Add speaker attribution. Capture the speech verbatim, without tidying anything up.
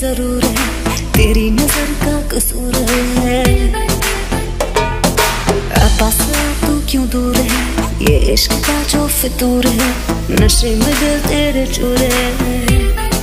Speaker 1: जरूर है, तेरी नजर का कसूर है। पास तू क्यों दूर है, ये इश्क का जो फितूर है, नशे में दिल तेरे चूर है।